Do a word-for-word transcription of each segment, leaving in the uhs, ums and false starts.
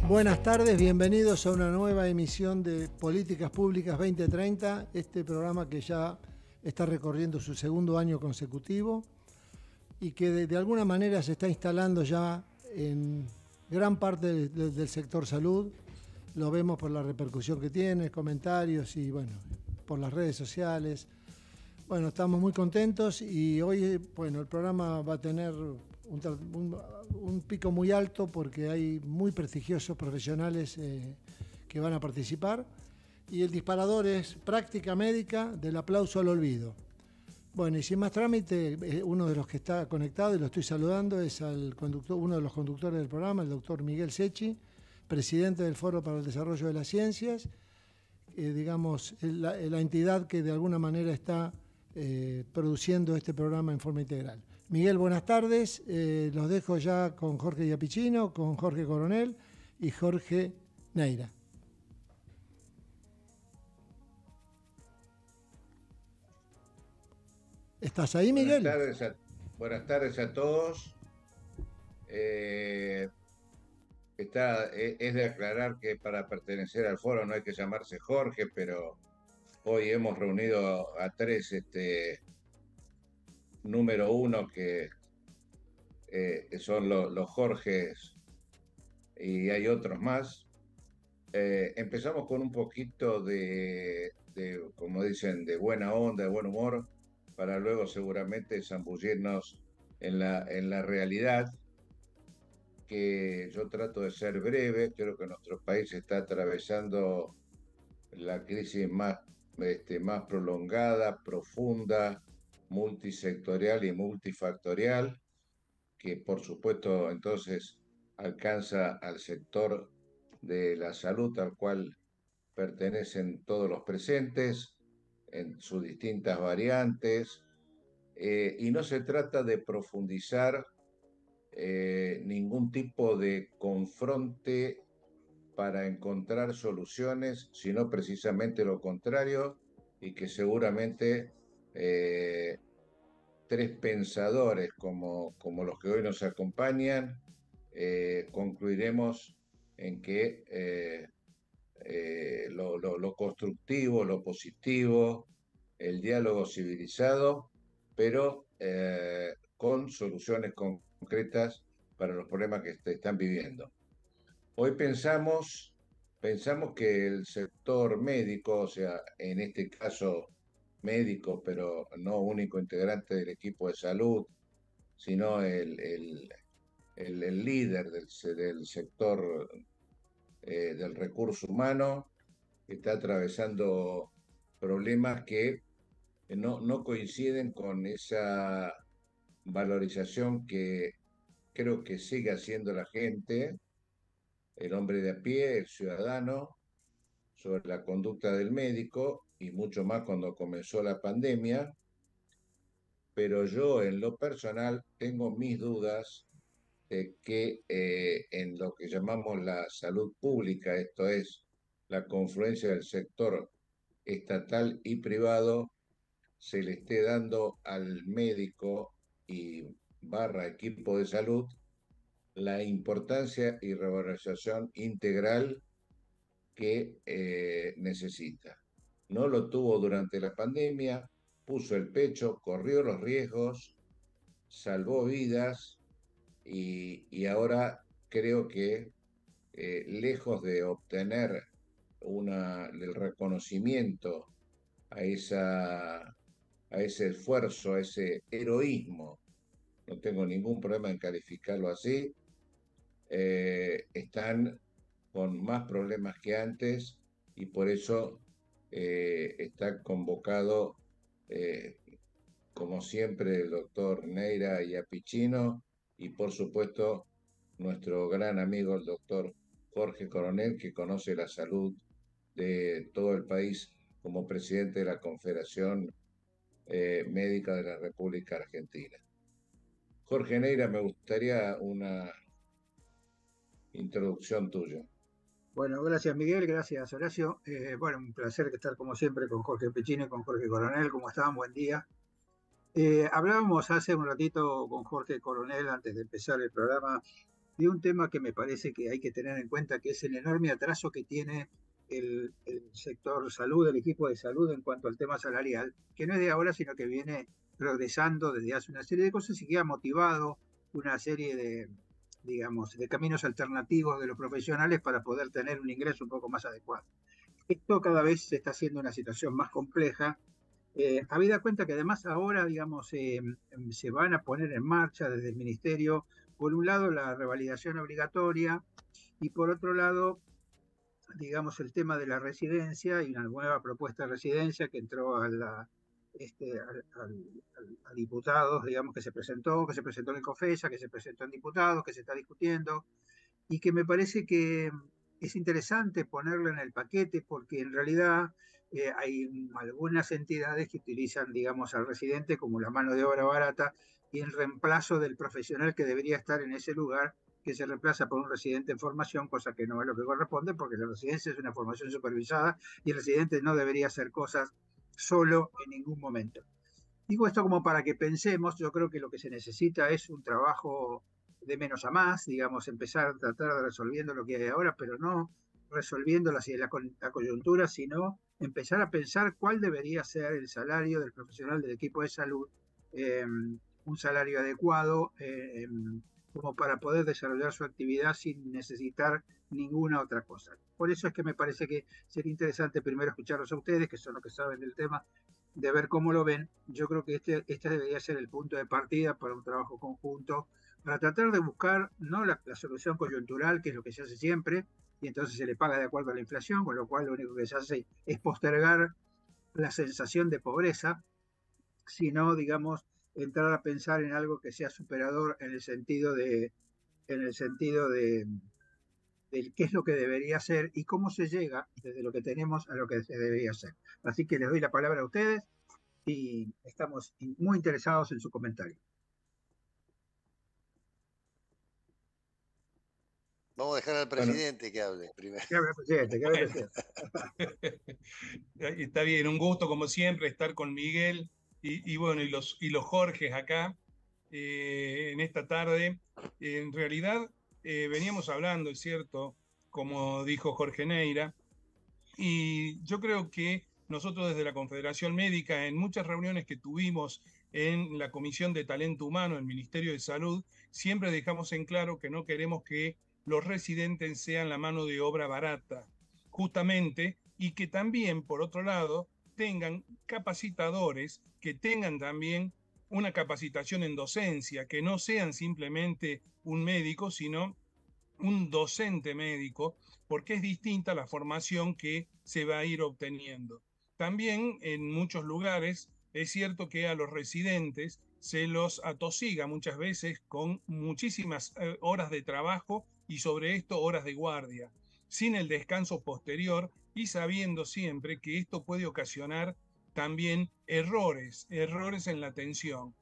Buenas tardes, bienvenidos a una nueva emisión de Políticas Públicas veinte treinta, este programa que ya está recorriendo su segundo año consecutivo y que de, de alguna manera se está instalando ya en gran parte de, de, del sector salud. Lo vemos por la repercusión que tiene, comentarios y bueno, por las redes sociales. Bueno, estamos muy contentos y hoy, bueno, el programa va a tener un, un, un pico muy alto porque hay muy prestigiosos profesionales eh, que van a participar y el disparador es Práctica Médica del Aplauso al Olvido. Bueno, y sin más trámite, eh, uno de los que está conectado y lo estoy saludando es al conductor, uno de los conductores del programa, el doctor Miguel Secchi, presidente del Foro para el Desarrollo de las Ciencias, eh, digamos, la, la entidad que de alguna manera está Eh, produciendo este programa en forma integral. Miguel, buenas tardes. Eh, los dejo ya con Jorge Iapicino, con Jorge Coronel y Jorge Neira. ¿Estás ahí, Miguel? Buenas tardes a, buenas tardes a todos. Eh, está, es, es de aclarar que para pertenecer al foro no hay que llamarse Jorge, pero hoy hemos reunido a tres este, número uno que eh, son lo, los Jorges y hay otros más. Eh, empezamos con un poquito de, de, como dicen, de buena onda, de buen humor, para luego seguramente zambullirnos en la, en la realidad, que yo trato de ser breve. Creo que nuestro país está atravesando la crisis más, este, más prolongada, profunda, multisectorial y multifactorial, que por supuesto entonces alcanza al sector de la salud al cual pertenecen todos los presentes en sus distintas variantes, eh, y no se trata de profundizar eh, ningún tipo de confronte para encontrar soluciones, sino precisamente lo contrario, y que seguramente eh, tres pensadores como, como los que hoy nos acompañan, eh, concluiremos en que eh, eh, lo, lo, lo constructivo, lo positivo, el diálogo civilizado, pero eh, con soluciones concretas para los problemas que están viviendo. Hoy pensamos, pensamos que el sector médico, o sea, en este caso médico, pero no único integrante del equipo de salud, sino el, el, el, el líder del, del sector eh, del recurso humano, está atravesando problemas que no, no coinciden con esa valorización que creo que sigue haciendo la gente, el hombre de a pie, el ciudadano, sobre la conducta del médico, y mucho más cuando comenzó la pandemia. Pero yo en lo personal tengo mis dudas de que eh, en lo que llamamos la salud pública, esto es, la confluencia del sector estatal y privado, se le esté dando al médico y barra equipo de salud la importancia y revalorización integral que eh, necesita. No lo tuvo durante la pandemia, puso el pecho, corrió los riesgos, salvó vidas y, y ahora creo que eh, lejos de obtener una, el reconocimiento a, esa, a ese esfuerzo, a ese heroísmo, no tengo ningún problema en calificarlo así, eh, están con más problemas que antes, y por eso eh, está convocado, eh, como siempre, el doctor Neira Iapicino y por supuesto nuestro gran amigo el doctor Jorge Coronel, que conoce la salud de todo el país como presidente de la Confederación eh, Médica de la República Argentina. Jorge Neira, me gustaría una introducción tuya. Bueno, gracias Miguel, gracias Horacio. Eh, bueno, un placer estar como siempre con Jorge Pechino y con Jorge Coronel. ¿Cómo están? Buen día. Eh, hablábamos hace un ratito con Jorge Coronel antes de empezar el programa de un tema que me parece que hay que tener en cuenta, que es el enorme atraso que tiene el, el sector salud, el equipo de salud en cuanto al tema salarial, que no es de ahora, sino que viene progresando desde hace una serie de cosas y que ha motivado una serie de, digamos, de caminos alternativos de los profesionales para poder tener un ingreso un poco más adecuado. Esto cada vez se está haciendo una situación más compleja, eh, habida cuenta que además ahora, digamos, eh, se van a poner en marcha desde el Ministerio, por un lado, la revalidación obligatoria y por otro lado, digamos, el tema de la residencia y una nueva propuesta de residencia que entró a, la, este, al, al, a diputados, digamos, que se presentó, que se presentó en el COFESA, que se presentó en diputados, que se está discutiendo y que me parece que es interesante ponerlo en el paquete porque en realidad eh, hay algunas entidades que utilizan, digamos, al residente como la mano de obra barata y el reemplazo del profesional que debería estar en ese lugar, que se reemplaza por un residente en formación, cosa que no es lo que corresponde porque la residencia es una formación supervisada y el residente no debería hacer cosas solo en ningún momento. Digo esto como para que pensemos, yo creo que lo que se necesita es un trabajo de menos a más, digamos, empezar a tratar de resolviendo lo que hay ahora, pero no resolviendo la, la, la coyuntura, sino empezar a pensar cuál debería ser el salario del profesional del equipo de salud, eh, un salario adecuado, eh, como para poder desarrollar su actividad sin necesitar ninguna otra cosa. Por eso es que me parece que sería interesante primero escucharlos a ustedes, que son los que saben del tema, de ver cómo lo ven. Yo creo que este, este debería ser el punto de partida para un trabajo conjunto, para tratar de buscar no la, la solución coyuntural, que es lo que se hace siempre, y entonces se le paga de acuerdo a la inflación, con lo cual lo único que se hace es postergar la sensación de pobreza, sino, digamos, entrar a pensar en algo que sea superador en el sentido de, en el sentido de, de qué es lo que debería ser y cómo se llega desde lo que tenemos a lo que se debería hacer. Así que les doy la palabra a ustedes y estamos muy interesados en su comentario. Vamos a dejar al presidente bueno, que hable primero. Que hable el presidente, que hable el presidente. Está bien, un gusto como siempre estar con Miguel y, y bueno, y los, y los Jorges acá eh, en esta tarde. En realidad eh, veníamos hablando, es cierto, como dijo Jorge Neira, y yo creo que nosotros desde la Confederación Médica, en muchas reuniones que tuvimos en la Comisión de Talento Humano, el Ministerio de Salud, siempre dejamos en claro que no queremos que los residentes sean la mano de obra barata, justamente, y que también, por otro lado, tengan capacitadores, que tengan también una capacitación en docencia, que no sean simplemente un médico, sino un docente médico, porque es distinta la formación que se va a ir obteniendo. También en muchos lugares es cierto que a los residentes se los atosiga muchas veces con muchísimas eh, horas de trabajo y sobre esto horas de guardia, sin el descanso posterior y sabiendo siempre que esto puede ocasionar también errores, errores en la atención.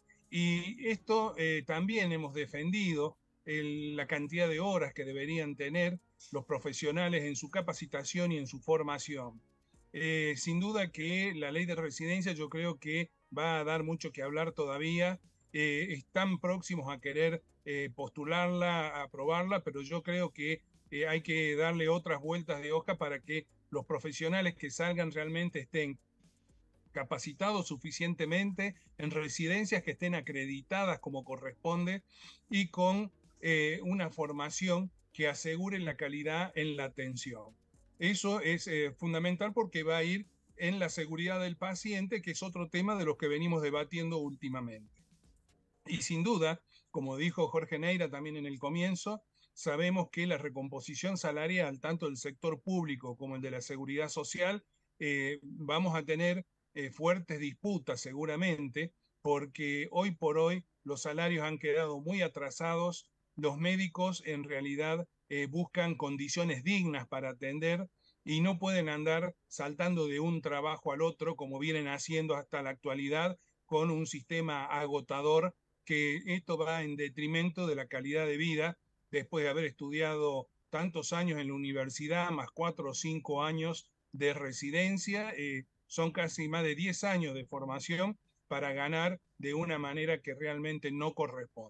Y esto eh, también hemos defendido el, la cantidad de horas que deberían tener los profesionales en su capacitación y en su formación. Eh, sin duda que la ley de residencia yo creo que va a dar mucho que hablar todavía. Eh, están próximos a querer eh, postularla, a aprobarla, pero yo creo que eh, hay que darle otras vueltas de hoja para que los profesionales que salgan realmente estén capacitados suficientemente en residencias que estén acreditadas como corresponde y con eh, una formación que asegure la calidad en la atención. Eso es eh, fundamental porque va a ir en la seguridad del paciente, que es otro tema de los que venimos debatiendo últimamente. Y sin duda, como dijo Jorge Neira también en el comienzo, sabemos que la recomposición salarial, tanto del sector público como el de la seguridad social, eh, vamos a tener eh, fuertes disputas seguramente, porque hoy por hoy los salarios han quedado muy atrasados, los médicos en realidad eh, buscan condiciones dignas para atender y no pueden andar saltando de un trabajo al otro como vienen haciendo hasta la actualidad con un sistema agotador, que esto va en detrimento de la calidad de vida después de haber estudiado tantos años en la universidad, más cuatro o cinco años de residencia, eh, son casi más de diez años de formación para ganar de una manera que realmente no corresponde.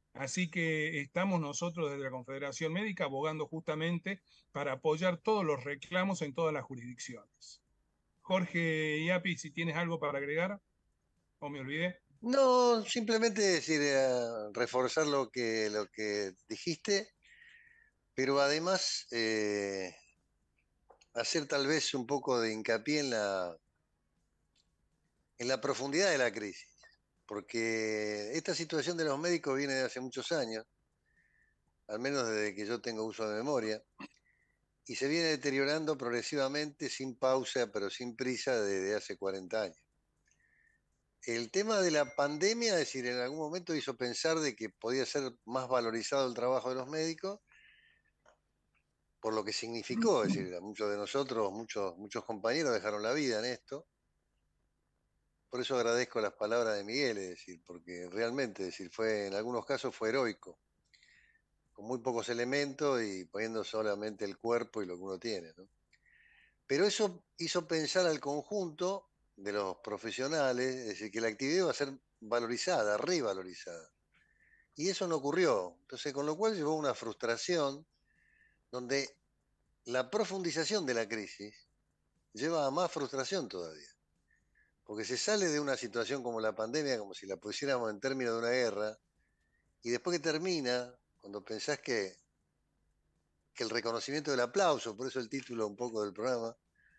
Así que estamos nosotros desde la Confederación Médica abogando justamente para apoyar todos los reclamos en todas las jurisdicciones. Jorge Iapi, si tienes algo para agregar, o me olvidé. No, simplemente decir, eh, reforzar lo que, lo que dijiste, pero además eh, hacer tal vez un poco de hincapié en la, en la profundidad de la crisis, porque esta situación de los médicos viene de hace muchos años, al menos desde que yo tengo uso de memoria, y se viene deteriorando progresivamente, sin pausa, pero sin prisa, desde hace cuarenta años. El tema de la pandemia, es decir, en algún momento hizo pensar de que podía ser más valorizado el trabajo de los médicos, por lo que significó, es decir, muchos de nosotros, muchos, muchos compañeros dejaron la vida en esto. Por eso agradezco las palabras de Miguel, es decir, porque realmente, es decir, fue, en algunos casos fue heroico, con muy pocos elementos y poniendo solamente el cuerpo y lo que uno tiene, ¿no? Pero eso hizo pensar al conjunto de los profesionales, es decir, que la actividad iba a ser valorizada, revalorizada. Y eso no ocurrió. Entonces, con lo cual llevó a una frustración donde la profundización de la crisis lleva a más frustración todavía. Porque se sale de una situación como la pandemia, como si la pusiéramos en términos de una guerra, y después que termina, cuando pensás que, que el reconocimiento del aplauso, por eso el título un poco del programa,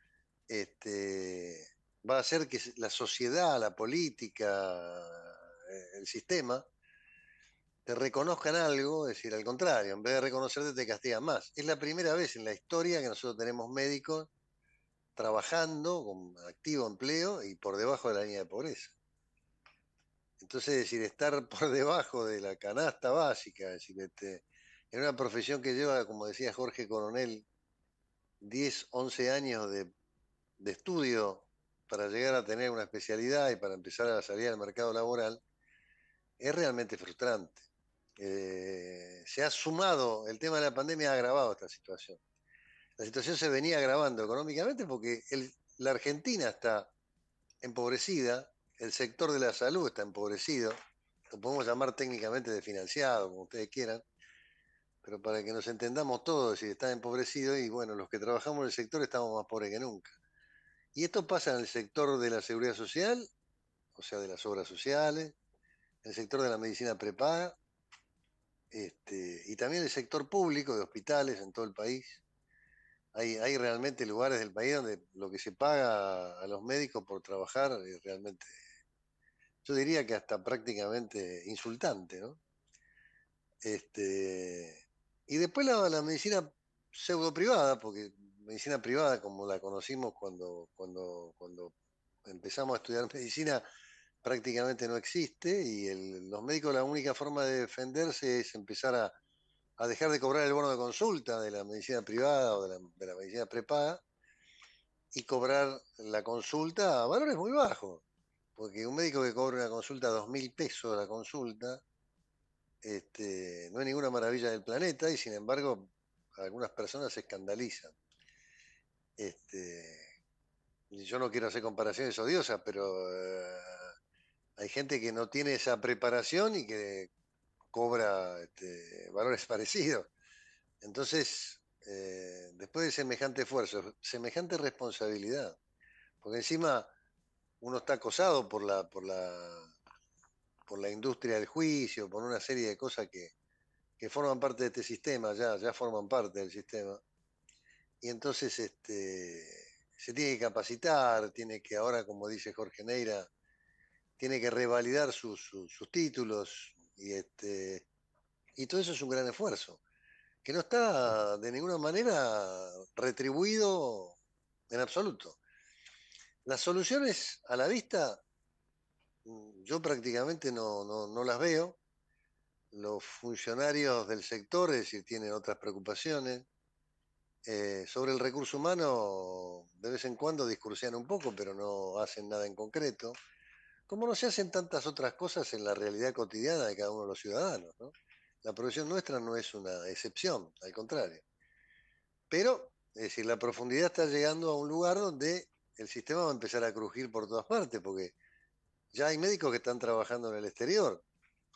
este, va a hacer que la sociedad, la política, el sistema, te reconozcan algo, es decir, al contrario, en vez de reconocerte te castigan más. Es la primera vez en la historia que nosotros tenemos médicos trabajando con activo empleo y por debajo de la línea de pobreza. Entonces, es decir, estar por debajo de la canasta básica, es decir, este, en una profesión que lleva, como decía Jorge Coronel, diez, once años de, de estudio para llegar a tener una especialidad y para empezar a salir al mercado laboral, es realmente frustrante. Eh, se ha sumado, el tema de la pandemia ha agravado esta situación. La situación se venía agravando económicamente porque el, la Argentina está empobrecida, el sector de la salud está empobrecido, lo podemos llamar técnicamente desfinanciado, como ustedes quieran, pero para que nos entendamos todos, si está empobrecido y bueno, los que trabajamos en el sector estamos más pobres que nunca. Y esto pasa en el sector de la seguridad social, o sea, de las obras sociales, en el sector de la medicina prepaga, este, y también el sector público de hospitales en todo el país. Hay, hay realmente lugares del país donde lo que se paga a los médicos por trabajar es realmente, yo diría que hasta prácticamente insultante, ¿no? Este, y después la, la medicina pseudo privada, porque medicina privada como la conocimos cuando, cuando, cuando empezamos a estudiar medicina prácticamente no existe y el, los médicos la única forma de defenderse es empezar a, a dejar de cobrar el bono de consulta de la medicina privada o de la, de la medicina prepaga y cobrar la consulta a valores muy bajos. Porque un médico que cobra una consulta a dos mil pesos la consulta, este, no es ninguna maravilla del planeta y sin embargo algunas personas se escandalizan. Este, yo no quiero hacer comparaciones odiosas, pero uh, hay gente que no tiene esa preparación y que cobra este, valores parecidos. Entonces, eh, después de semejante esfuerzo, semejante responsabilidad, porque encima uno está acosado por la, por la, por la industria del juicio, por una serie de cosas que, que forman parte de este sistema, ya, ya forman parte del sistema. Y entonces este, se tiene que capacitar, tiene que ahora, como dice Jorge Neira, tiene que revalidar sus, sus, sus títulos y, este, y todo eso es un gran esfuerzo, que no está de ninguna manera retribuido en absoluto. Las soluciones a la vista yo prácticamente no, no, no las veo. Los funcionarios del sector, es decir, tienen otras preocupaciones. Eh, sobre el recurso humano, de vez en cuando discursean un poco, pero no hacen nada en concreto. Como no se hacen tantas otras cosas en la realidad cotidiana de cada uno de los ciudadanos, ¿no? La profesión nuestra no es una excepción, al contrario. Pero, es decir, la profundidad está llegando a un lugar donde el sistema va a empezar a crujir por todas partes, porque ya hay médicos que están trabajando en el exterior.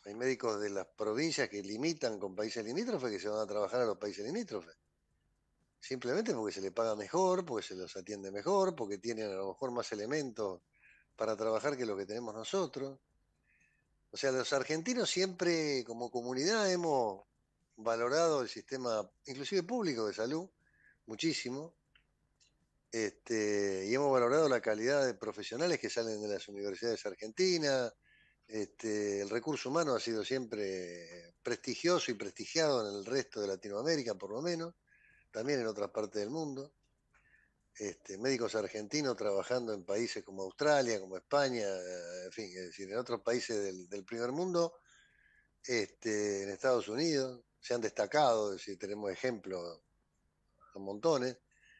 Hay médicos de las provincias que limitan con países limítrofes que se van a trabajar a los países limítrofes. Simplemente porque se les paga mejor, porque se los atiende mejor, porque tienen a lo mejor más elementos para trabajar que lo que tenemos nosotros. O sea, los argentinos siempre como comunidad hemos valorado el sistema, inclusive público de salud, muchísimo. Este, y hemos valorado la calidad de profesionales que salen de las universidades argentinas. Este, el recurso humano ha sido siempre prestigioso y prestigiado en el resto de Latinoamérica, por lo menos, también en otras partes del mundo. Este, médicos argentinos trabajando en países como Australia, como España, en fin, es decir, en otros países del, del primer mundo, este, en Estados Unidos, se han destacado, es decir, tenemos ejemplos a montones.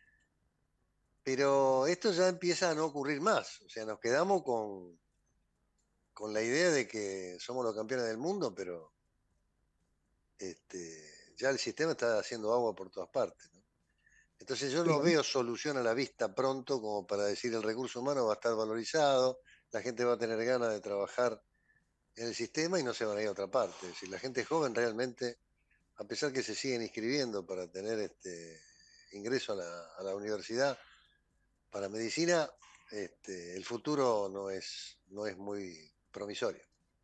Pero esto ya empieza a no ocurrir más. O sea, nos quedamos con, con la idea de que somos los campeones del mundo, pero este, ya el sistema está haciendo agua por todas partes, ¿no? Entonces yo no veo solución a la vista pronto como para decir el recurso humano va a estar valorizado, la gente va a tener ganas de trabajar en el sistema y no se van a ir a otra parte. Es decir, la gente joven realmente, a pesar que se siguen inscribiendo para tener este ingreso a la, a la universidad, para medicina, este, el futuro no es, no es muy promisorio.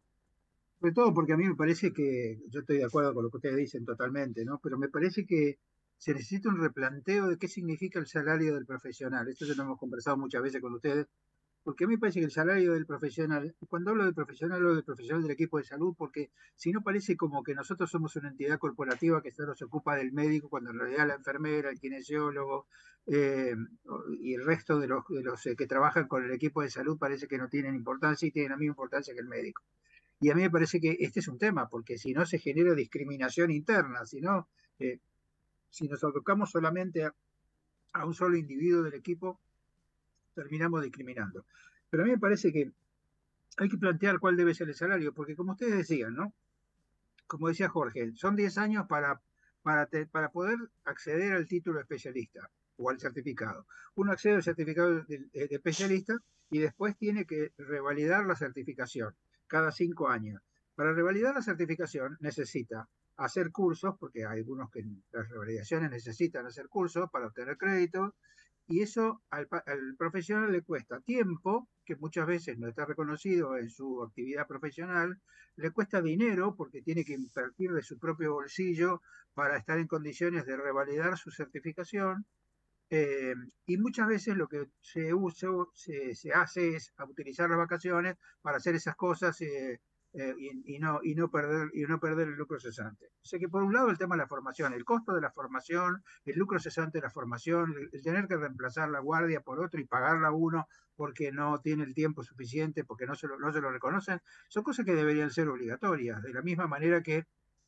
Sobre todo porque a mí me parece que, yo estoy de acuerdo con lo que ustedes dicen totalmente, ¿no? Pero me parece que se necesita un replanteo de qué significa el salario del profesional. Esto ya lo hemos conversado muchas veces con ustedes, porque a mí me parece que el salario del profesional, cuando hablo del profesional, hablo del profesional del equipo de salud, porque si no parece como que nosotros somos una entidad corporativa que solo se ocupa del médico, cuando en realidad la enfermera, el kinesiólogo eh, y el resto de los, de los eh, que trabajan con el equipo de salud parece que no tienen importancia y tienen la misma importancia que el médico. Y a mí me parece que este es un tema, porque si no se genera discriminación interna, si no, eh, si nos abocamos solamente a, a un solo individuo del equipo, terminamos discriminando. Pero a mí me parece que hay que plantear cuál debe ser el salario, porque como ustedes decían, ¿no? Como decía Jorge, son diez años para, para, te, para poder acceder al título de especialista o al certificado. Uno accede al certificado de, de, de especialista y después tiene que revalidar la certificación cada cinco años. Para revalidar la certificación necesita hacer cursos, porque hay algunos que en las revalidaciones necesitan hacer cursos para obtener crédito, y eso al, al profesional le cuesta tiempo, que muchas veces no está reconocido en su actividad profesional, le cuesta dinero porque tiene que invertir de su propio bolsillo para estar en condiciones de revalidar su certificación, eh, y muchas veces lo que se, usa, se, se hace es utilizar las vacaciones para hacer esas cosas eh, eh, y, y, no, y, no perder, y no perder el lucro cesante. O sea que por un lado el tema de la formación, el costo de la formación, el lucro cesante de la formación, el, el tener que reemplazar la guardia por otro y pagarla a uno porque no tiene el tiempo suficiente, porque no se, lo, no se lo reconocen, son cosas que deberían ser obligatorias, de la misma manera que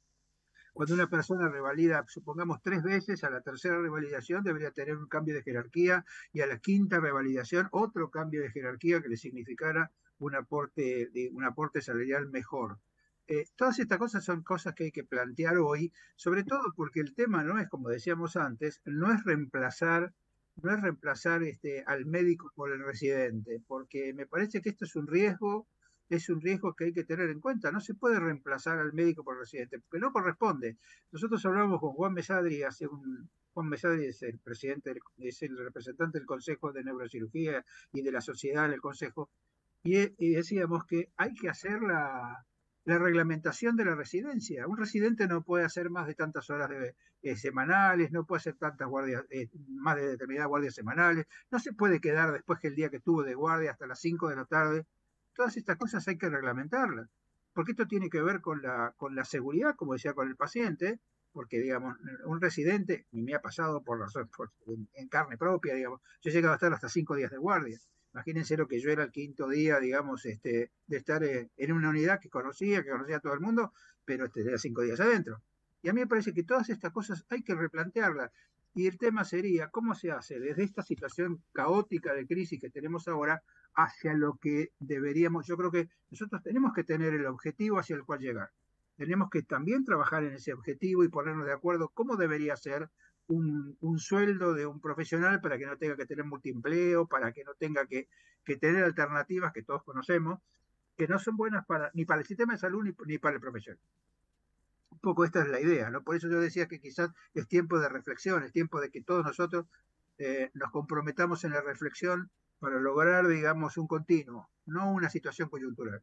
cuando una persona revalida, supongamos tres veces, a la tercera revalidación debería tener un cambio de jerarquía y a la quinta revalidación otro cambio de jerarquía que le significara un aporte, de, un aporte salarial mejor. Eh, todas estas cosas son cosas que hay que plantear hoy, sobre todo porque el tema no es, como decíamos antes, no es reemplazar, no es reemplazar este, al médico por el residente, porque me parece que esto es un riesgo es un riesgo que hay que tener en cuenta. No se puede reemplazar al médico por residente, porque no corresponde. Nosotros hablamos con Juan Mesadri hace un... Juan Mesadri es el presidente, es el representante del Consejo de Neurocirugía y de la sociedad en el Consejo, y, y decíamos que hay que hacer la, la reglamentación de la residencia. Un residente no puede hacer más de tantas horas de, eh, semanales, no puede hacer tantas guardias, eh, más de determinadas guardias semanales, no se puede quedar después que el día que estuvo de guardia hasta las cinco de la tarde. Todas estas cosas hay que reglamentarlas, porque esto tiene que ver con la, con la seguridad, como decía, con el paciente, porque, digamos, un residente, y me ha pasado por, razón, por en, en carne propia, digamos, yo he llegado a estar hasta cinco días de guardia. Imagínense lo que yo era el quinto día, digamos, este, de estar eh, en una unidad que conocía, que conocía a todo el mundo, pero este, de cinco días adentro. Y a mí me parece que todas estas cosas hay que replantearlas. Y el tema sería, ¿cómo se hace desde esta situación caótica de crisis que tenemos ahora hacia lo que deberíamos? Yo creo que nosotros tenemos que tener el objetivo hacia el cual llegar. Tenemos que también trabajar en ese objetivo y ponernos de acuerdo cómo debería ser un, un sueldo de un profesional para que no tenga que tener multiempleo, para que no tenga que, que tener alternativas que todos conocemos, que no son buenas para, ni para el sistema de salud ni, ni para el profesional. Un poco esta es la idea, ¿no? Por eso yo decía que quizás es tiempo de reflexión, es tiempo de que todos nosotros eh, nos comprometamos en la reflexión para lograr, digamos, un continuo, no una situación coyuntural.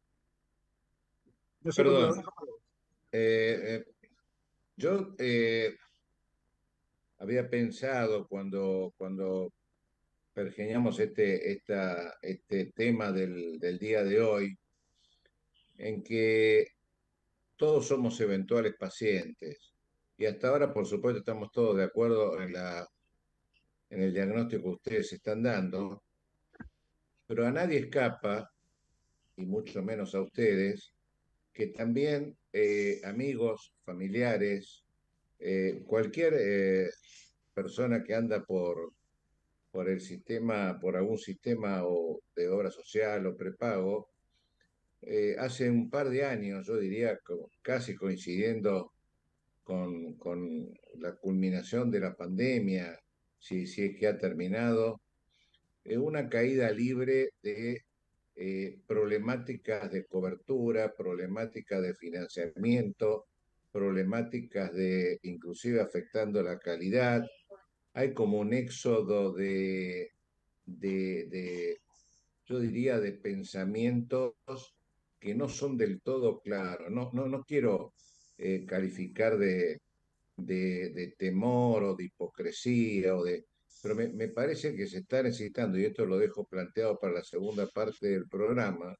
No sé Perdón, cómo lo... eh, eh, yo eh, había pensado cuando, cuando pergeñamos este, esta, este tema del, del día de hoy, en que todos somos eventuales pacientes. Y hasta ahora, por supuesto, estamos todos de acuerdo en, la, en el diagnóstico que ustedes están dando, pero a nadie escapa, y mucho menos a ustedes, que también eh, amigos, familiares, eh, cualquier eh, persona que anda por, por el sistema, por algún sistema o de obra social o prepago, eh, hace un par de años, yo diría co- casi coincidiendo con, con la culminación de la pandemia, si, si es que ha terminado, eh, una caída libre de eh, problemáticas de cobertura, problemáticas de financiamiento, problemáticas de inclusive afectando la calidad. Hay como un éxodo de, de, de yo diría, de pensamientos que no son del todo claros. No, no, no quiero eh, calificar de, de, de temor o de hipocresía, o de, pero me, me parece que se está necesitando, y esto lo dejo planteado para la segunda parte del programa,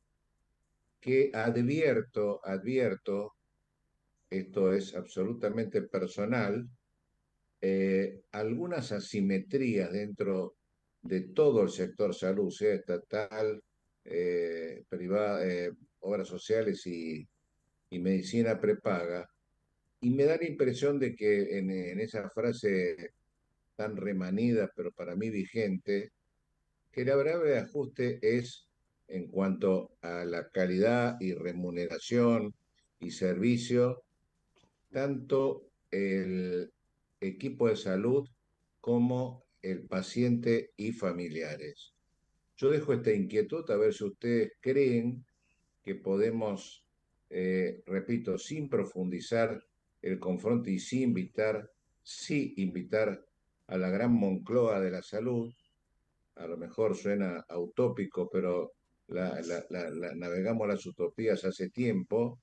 que advierto, advierto, esto es absolutamente personal, eh, algunas asimetrías dentro de todo el sector salud, sea estatal, eh, privada, eh, obras sociales y, y medicina prepaga, y me da la impresión de que en, en esa frase tan remanida, pero para mí vigente, que la breve ajuste es en cuanto a la calidad y remuneración y servicio, tanto el equipo de salud como el paciente y familiares. Yo dejo esta inquietud a ver si ustedes creen que podemos, eh, repito, sin profundizar el confronto y sin invitar, sí invitar a la gran Moncloa de la salud. A lo mejor suena utópico, pero la, la, la, la, navegamos las utopías hace tiempo,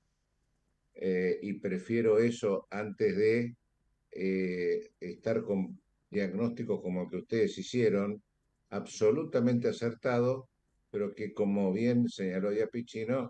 eh, y prefiero eso antes de eh, estar con diagnósticos como el que ustedes hicieron, absolutamente acertado, pero que, como bien señaló ya Pichino,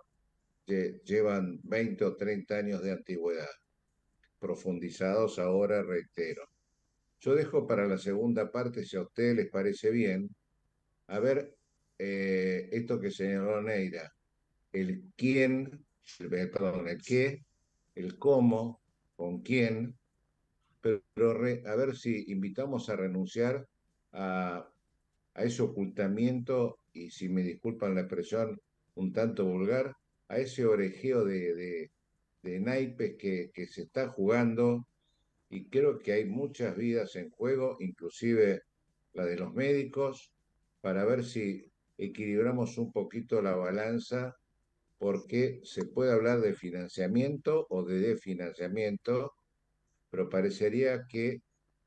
llevan veinte o treinta años de antigüedad, profundizados ahora, reitero. Yo dejo para la segunda parte, si a ustedes les parece bien, a ver eh, esto que señaló Neira, el quién, el, perdón, el qué, el cómo, con quién, pero, pero re, a ver si invitamos a renunciar a, a ese ocultamiento, y si me disculpan la expresión un tanto vulgar, a ese orejeo de, de, de naipes que, que se está jugando, y creo que hay muchas vidas en juego, inclusive la de los médicos, para ver si equilibramos un poquito la balanza, porque se puede hablar de financiamiento o de desfinanciamiento, pero parecería que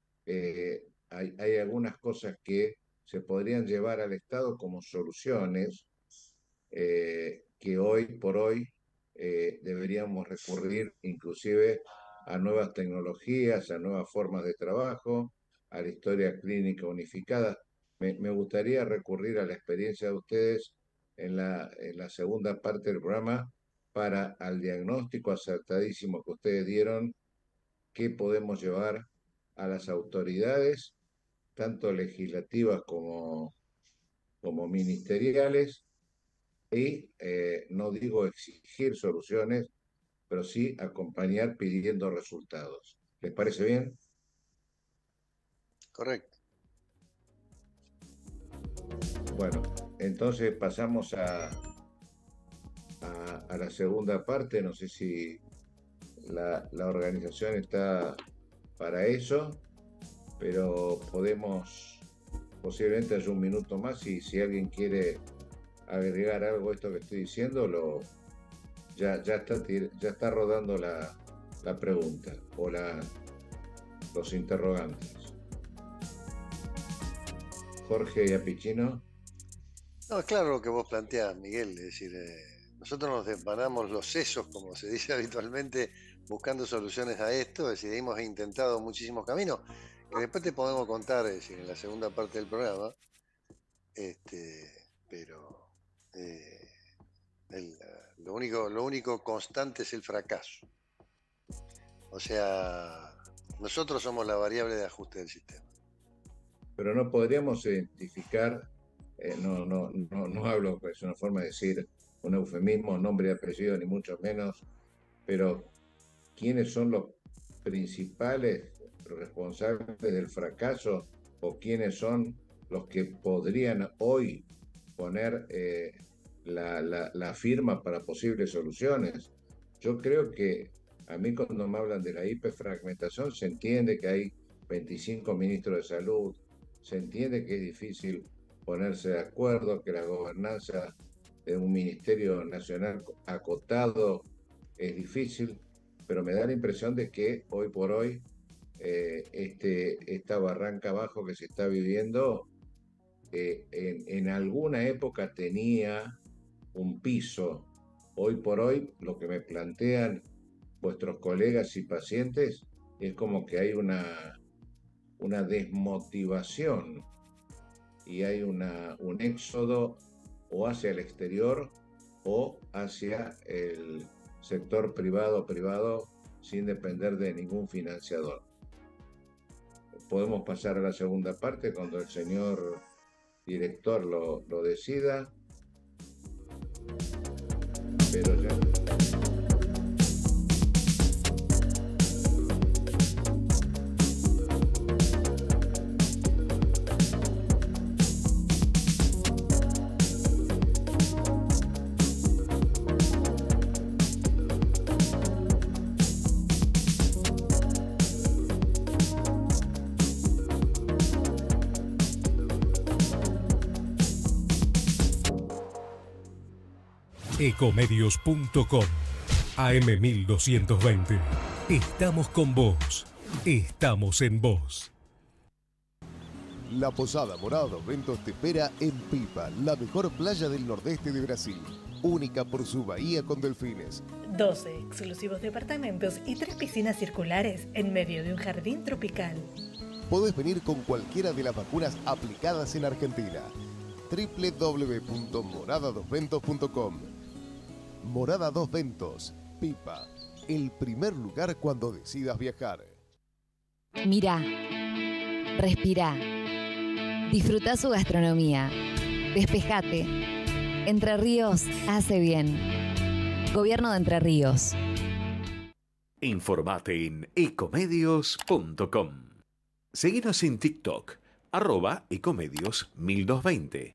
eh, hay, hay algunas cosas que se podrían llevar al Estado como soluciones, eh, que hoy por hoy eh, deberíamos recurrir inclusive a nuevas tecnologías, a nuevas formas de trabajo, a la historia clínica unificada. Me, me gustaría recurrir a la experiencia de ustedes en la, en la segunda parte del programa para, al diagnóstico acertadísimo que ustedes dieron, qué podemos llevar a las autoridades, tanto legislativas como, como ministeriales, y eh, no digo exigir soluciones, pero sí acompañar pidiendo resultados. ¿Les parece bien? Correcto. Bueno, entonces pasamos a, a, a la segunda parte. No sé si la, la organización está para eso, pero podemos, posiblemente haya un minuto más, y si alguien quiere agregar algo a esto que estoy diciendo, lo, ya, ya, está, ya está rodando la, la pregunta o la, los interrogantes. Jorge y Apicino. No, es claro lo que vos planteás, Miguel, es decir, eh, nosotros nos desvanamos los sesos, como se dice habitualmente, buscando soluciones a esto, es decir, hemos intentado muchísimos caminos, que después te podemos contar, es decir, en la segunda parte del programa, este, pero eh, el, lo, único, lo único constante es el fracaso. O sea, nosotros somos la variable de ajuste del sistema. Pero no podríamos identificar, eh, no, no, no, no hablo, es una forma de decir un eufemismo, nombre y apellido, ni mucho menos, pero ¿quiénes son los principales responsables del fracaso o quiénes son los que podrían hoy poner eh, la, la, la firma para posibles soluciones? Yo creo que a mí cuando me hablan de la hiperfragmentación se entiende que hay veinticinco ministros de salud, se entiende que es difícil ponerse de acuerdo, que la gobernanza de un ministerio nacional acotado es difícil, pero me da la impresión de que hoy por hoy eh, este, esta barranca abajo que se está viviendo eh, en, en alguna época tenía un piso. Hoy por hoy lo que me plantean vuestros colegas y pacientes es como que hay una, una desmotivación y hay una, un éxodo o hacia el exterior o hacia el sector privado privado sin depender de ningún financiador. Podemos pasar a la segunda parte cuando el señor director lo, lo decida, pero ya... Ecomedios punto com A M mil doscientos veinte. Estamos con vos. Estamos en vos. La Posada Morada dos Ventos te espera en Pipa, la mejor playa del nordeste de Brasil. Única por su bahía con delfines. doce exclusivos departamentos y tres piscinas circulares en medio de un jardín tropical. Podés venir con cualquiera de las vacunas aplicadas en Argentina. doble u doble u doble u punto morada dos ventos punto com. Morada dos Ventos, Pipa, el primer lugar cuando decidas viajar. Mirá, respirá, disfrutá su gastronomía, despejate. Entre Ríos hace bien. Gobierno de Entre Ríos. Informate en ecomedios punto com. Seguinos en TikTok, arroba ecomedios mil doscientos veinte.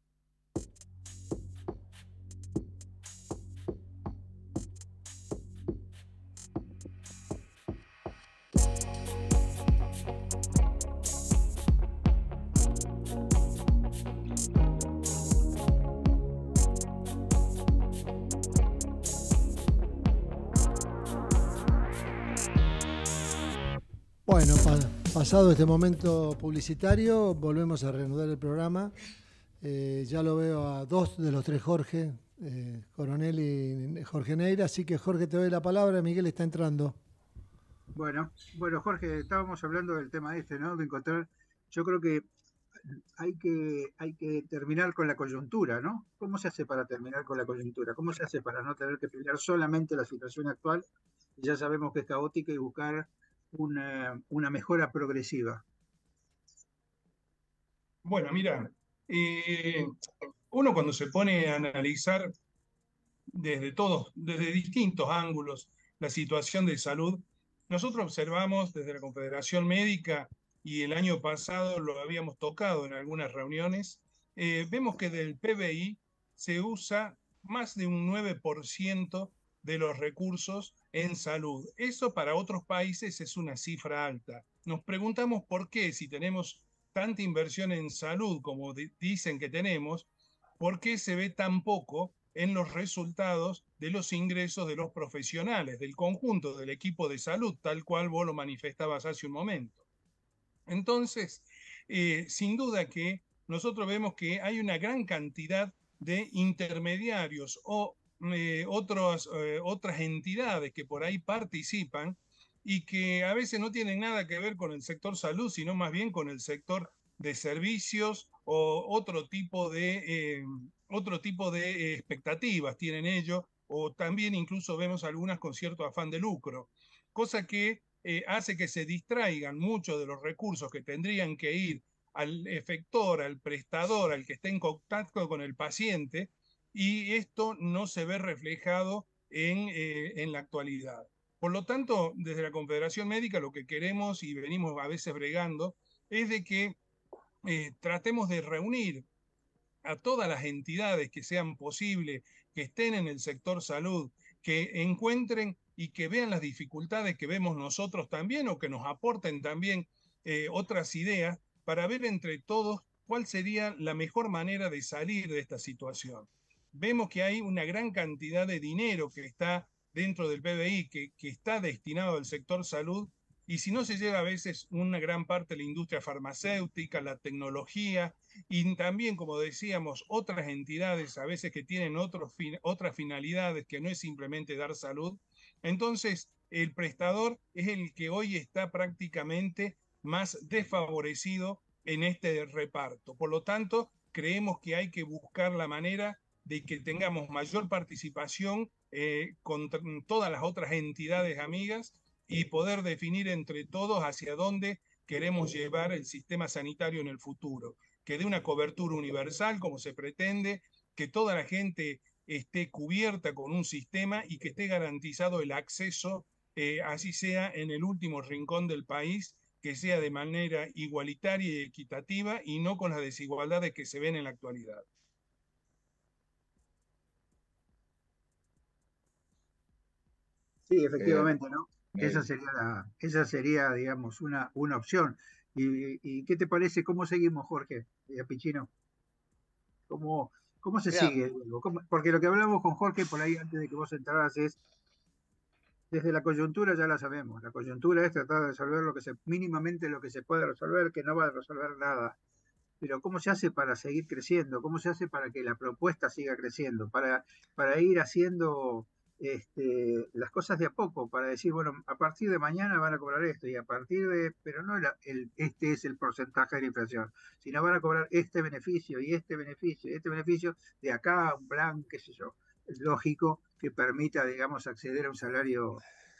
Bueno, pa pasado este momento publicitario, volvemos a reanudar el programa. Eh, ya lo veo a dos de los tres Jorge, eh, Coronel y Jorge Neira, así que Jorge, te doy la palabra, Miguel está entrando. Bueno, bueno, Jorge, estábamos hablando del tema este, ¿no? De encontrar, yo creo que hay que, hay que terminar con la coyuntura, ¿no? ¿Cómo se hace para terminar con la coyuntura? ¿Cómo se hace para no tener que pelear solamente la situación actual? Ya sabemos que es caótica y buscar Una, una mejora progresiva. Bueno, mira, eh, uno cuando se pone a analizar desde todos, desde distintos ángulos, la situación de salud, nosotros observamos desde la Confederación Médica, y el año pasado lo habíamos tocado en algunas reuniones, eh, vemos que del P B I se usa más de un nueve por ciento de los recursos en salud. Eso para otros países es una cifra alta. Nos preguntamos por qué, si tenemos tanta inversión en salud como dicen que tenemos, ¿por qué se ve tan poco en los resultados de los ingresos de los profesionales, del conjunto del equipo de salud, tal cual vos lo manifestabas hace un momento? Entonces, eh, sin duda que nosotros vemos que hay una gran cantidad de intermediarios o eh, otros, eh, otras entidades que por ahí participan y que a veces no tienen nada que ver con el sector salud, sino más bien con el sector de servicios o otro tipo de, eh, otro tipo de eh, expectativas tienen ellos, o también incluso vemos algunas con cierto afán de lucro, cosa que eh, hace que se distraigan muchos de los recursos que tendrían que ir al efector, al prestador, al que esté en contacto con el paciente, y esto no se ve reflejado en, eh, en la actualidad. Por lo tanto, desde la Confederación Médica lo que queremos y venimos a veces bregando es de que eh, tratemos de reunir a todas las entidades que sean posibles, que estén en el sector salud, que encuentren y que vean las dificultades que vemos nosotros también o que nos aporten también eh, otras ideas para ver entre todos cuál sería la mejor manera de salir de esta situación. Vemos que hay una gran cantidad de dinero que está dentro del P B I, que, que está destinado al sector salud, y si no se lleva a veces una gran parte de la industria farmacéutica, la tecnología, y también, como decíamos, otras entidades a veces que tienen otros fin, otras finalidades que no es simplemente dar salud, entonces el prestador es el que hoy está prácticamente más desfavorecido en este reparto. Por lo tanto, creemos que hay que buscar la manera de que tengamos mayor participación eh, con todas las otras entidades amigas y poder definir entre todos hacia dónde queremos llevar el sistema sanitario en el futuro, que dé una cobertura universal como se pretende, que toda la gente esté cubierta con un sistema y que esté garantizado el acceso, eh, así sea en el último rincón del país, que sea de manera igualitaria y equitativa y no con las desigualdades que se ven en la actualidad. Sí, efectivamente, ¿no? Esa sería, la, esa sería digamos, una, una opción. ¿Y, ¿Y qué te parece? ¿Cómo seguimos, Jorge Pichino? ¿Cómo, cómo se Mirá, sigue? ¿Cómo? Porque lo que hablamos con Jorge por ahí antes de que vos entraras es, desde la coyuntura ya la sabemos. La coyuntura es tratar de resolver lo que se, mínimamente lo que se puede resolver, que no va a resolver nada. Pero ¿cómo se hace para seguir creciendo? ¿Cómo se hace para que la propuesta siga creciendo? Para, para ir haciendo este, las cosas de a poco, para decir, bueno, a partir de mañana van a cobrar esto, y a partir de, pero no el, el, este es el porcentaje de la inflación, sino van a cobrar este beneficio y este beneficio y este beneficio de acá a un plan, qué sé yo, lógico, que permita, digamos, acceder a un salario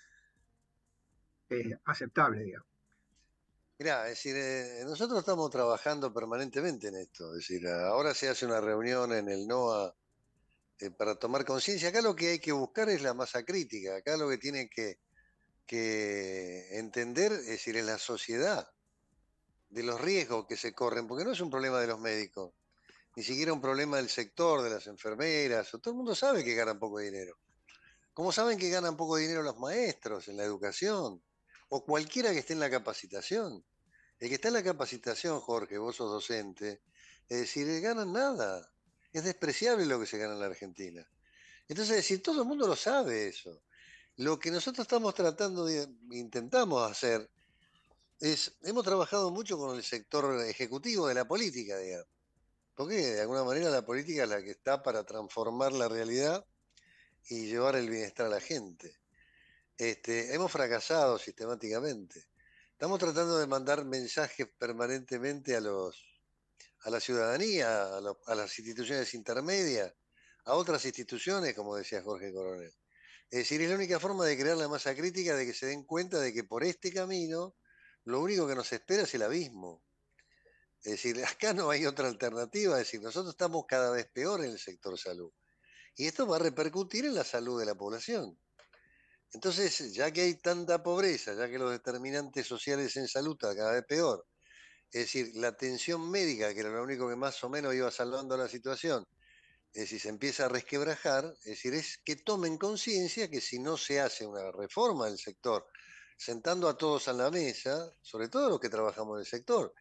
eh, aceptable, digamos. mirá, es decir, eh, nosotros estamos trabajando permanentemente en esto. Es decir, ahora se hace una reunión en el NOA eh, para tomar conciencia. Acá lo que hay que buscar es la masa crítica. Acá lo que tiene que, que entender, es decir, es la sociedad de los riesgos que se corren, porque no es un problema de los médicos, ni siquiera un problema del sector, de las enfermeras. Todo el mundo sabe que ganan poco dinero. ¿Cómo saben que ganan poco dinero los maestros en la educación? O cualquiera que esté en la capacitación. El que está en la capacitación, Jorge, vos sos docente, es decir, ganan nada. Es despreciable lo que se gana en la Argentina. Entonces, es decir, todo el mundo lo sabe eso. Lo que nosotros estamos tratando de, intentamos hacer, es, hemos trabajado mucho con el sector ejecutivo de la política, digamos. Porque de alguna manera la política es la que está para transformar la realidad y llevar el bienestar a la gente. Este, hemos fracasado sistemáticamente. Estamos tratando de mandar mensajes permanentemente a, los, a la ciudadanía, a, lo, a las instituciones intermedias, a otras instituciones, como decía Jorge Coronel. Es decir, es la única forma de crear la masa crítica, de que se den cuenta de que por este camino lo único que nos espera es el abismo. Es decir, acá no hay otra alternativa. Es decir, nosotros estamos cada vez peor en el sector salud. Y esto va a repercutir en la salud de la población. Entonces, ya que hay tanta pobreza, ya que los determinantes sociales en salud están cada vez peor, es decir, la atención médica, que era lo único que más o menos iba salvando la situación, es decir, se empieza a resquebrajar, es decir, es que tomen conciencia que si no se hace una reforma del sector, sentando a todos a la mesa, sobre todo los que trabajamos en el sector,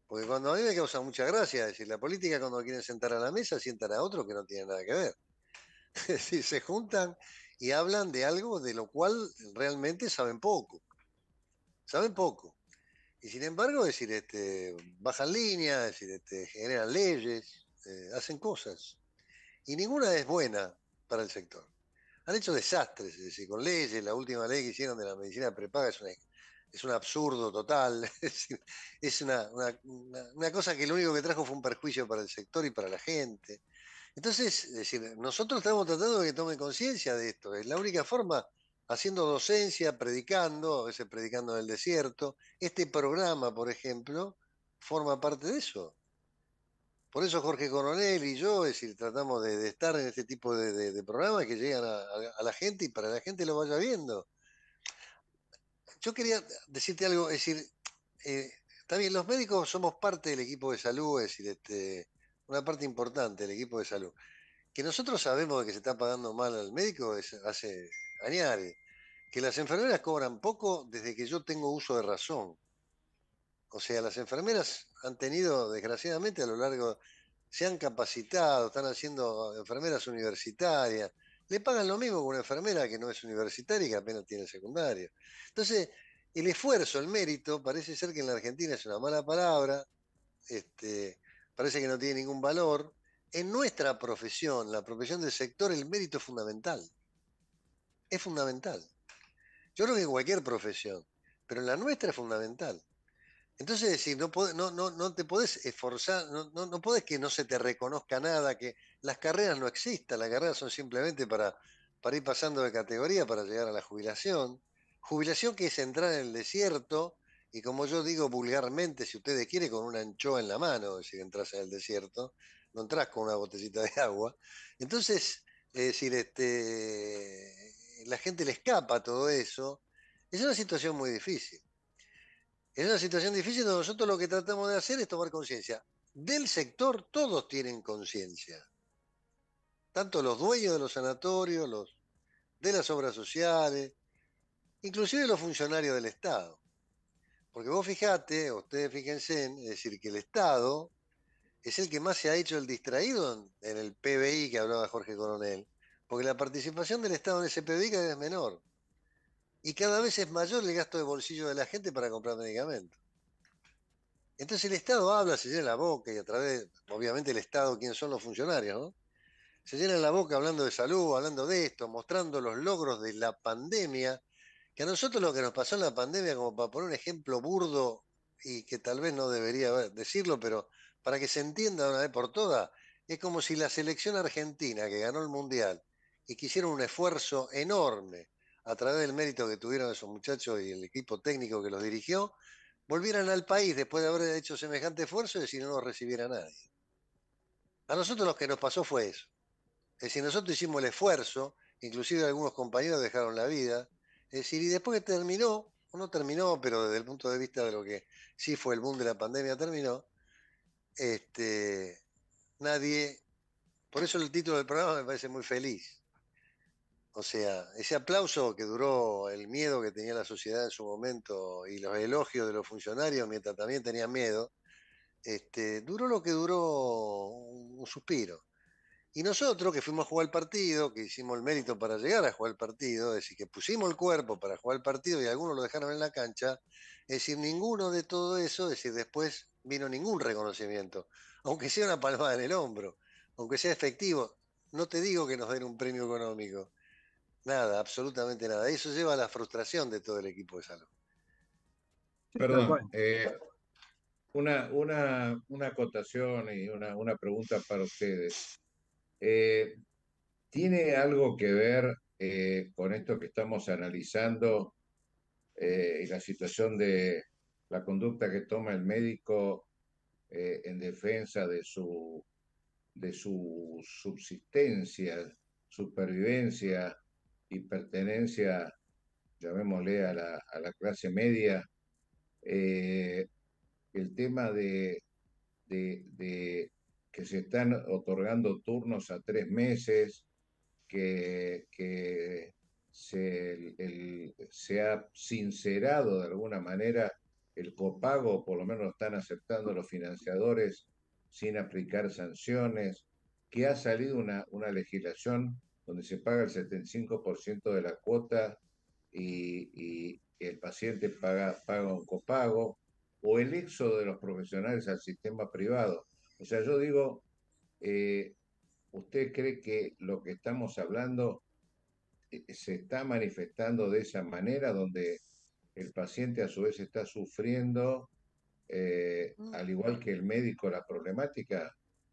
Porque cuando a mí me causa mucha gracia, es decir, la política cuando quieren sentar a la mesa, sientan a otro que no tiene nada que ver. Es decir, se juntan y hablan de algo de lo cual realmente saben poco. Saben poco. Y sin embargo, es decir, este, bajan líneas, es decir, este, generan leyes, eh, hacen cosas. Y ninguna es buena para el sector. Han hecho desastres, es decir, con leyes. La última ley que hicieron de la medicina prepaga es, una, es un absurdo total. Es, decir, es una, una, una, una cosa que lo único que trajo fue un perjuicio para el sector y para la gente. Entonces, es decir, nosotros estamos tratando de que tomen conciencia de esto. Es la única forma, haciendo docencia, predicando, a veces predicando en el desierto. Este programa, por ejemplo, forma parte de eso. Por eso Jorge Coronel y yo, es decir, tratamos de, de estar en este tipo de, de, de programas que llegan a, a, a la gente y para que la gente lo vaya viendo. Yo quería decirte algo, es decir, eh, está bien, los médicos somos parte del equipo de salud, es decir, este, una parte importante del equipo de salud. Que nosotros sabemos de que se está pagando mal al médico es hace años. Que las enfermeras cobran poco desde que yo tengo uso de razón. O sea, las enfermeras han tenido, desgraciadamente, a lo largo, se han capacitado, están haciendo enfermeras universitarias. Le pagan lo mismo que una enfermera que no es universitaria y que apenas tiene secundario. Entonces, el esfuerzo, el mérito, parece ser que en la Argentina es una mala palabra, este, parece que no tiene ningún valor. En nuestra profesión, la profesión del sector, el mérito es fundamental. Es fundamental. Yo creo que en cualquier profesión, pero en la nuestra es fundamental. Entonces, decir, no, no, no, no te podés esforzar, no, no, no podés que no se te reconozca nada, que las carreras no existan, las carreras son simplemente para, para ir pasando de categoría para llegar a la jubilación. Jubilación que es entrar en el desierto y, como yo digo vulgarmente, si ustedes quieren, con una anchoa en la mano, si entras en el desierto, no entras con una botellita de agua. Entonces, es decir, este, la gente le escapa a todo eso. Es una situación muy difícil. Es una situación difícil donde nosotros lo que tratamos de hacer es tomar conciencia. Del sector todos tienen conciencia. Tanto los dueños de los sanatorios, los de las obras sociales, inclusive los funcionarios del Estado. Porque vos fijate, ustedes fíjense, en, es decir, que el Estado es el que más se ha hecho el distraído en el P B I que hablaba Jorge Coronel, porque la participación del Estado en ese P B I cada vez es menor. Y cada vez es mayor el gasto de bolsillo de la gente para comprar medicamentos. Entonces el Estado habla, se llena la boca y a través, obviamente el Estado, ¿quiénes son los funcionarios, no? Se llenan la boca hablando de salud, hablando de esto, mostrando los logros de la pandemia, que a nosotros lo que nos pasó en la pandemia, como para poner un ejemplo burdo y que tal vez no debería decirlo, pero para que se entienda una vez por todas, es como si la selección argentina que ganó el Mundial y que hicieron un esfuerzo enorme a través del mérito que tuvieron esos muchachos y el equipo técnico que los dirigió, volvieran al país después de haber hecho semejante esfuerzo y decir no nos recibiera nadie. A nosotros lo que nos pasó fue eso. Es decir, nosotros hicimos el esfuerzo, inclusive algunos compañeros dejaron la vida, es decir, y después que terminó, o no terminó, pero desde el punto de vista de lo que sí fue el boom de la pandemia terminó, este, nadie, por eso el título del programa me parece muy feliz. O sea, ese aplauso que duró, el miedo que tenía la sociedad en su momento y los elogios de los funcionarios mientras también tenían miedo, este, duró lo que duró un, un suspiro. Y nosotros que fuimos a jugar el partido, que hicimos el mérito para llegar a jugar el partido, es decir, que pusimos el cuerpo para jugar el partido y algunos lo dejaron en la cancha, es decir, ninguno de todo eso, es decir, después vino ningún reconocimiento, aunque sea una palmada en el hombro, aunque sea efectivo. No te digo que nos den un premio económico. Nada, absolutamente nada. Eso lleva a la frustración de todo el equipo de salud. Perdón, eh, una, una, una acotación y una, una pregunta para ustedes. Eh, ¿Tiene algo que ver eh, con esto que estamos analizando eh, y la situación de la conducta que toma el médico eh, en defensa de su, de su subsistencia, supervivencia y pertenencia, llamémosle, a la, a la clase media? Eh, el tema de, de, de que se están otorgando turnos a tres meses, que, que se, el, el, se ha sincerado de alguna manera el copago por lo menos lo están aceptando los financiadores sin aplicar sanciones, que ha salido una, una legislación donde se paga el setenta y cinco por ciento de la cuota y, y el paciente paga, paga un copago, o el éxodo de los profesionales al sistema privado. O sea, yo digo, eh, ¿usted cree que lo que estamos hablando eh, se está manifestando de esa manera, donde el paciente a su vez está sufriendo, eh, al igual que el médico, la problemática?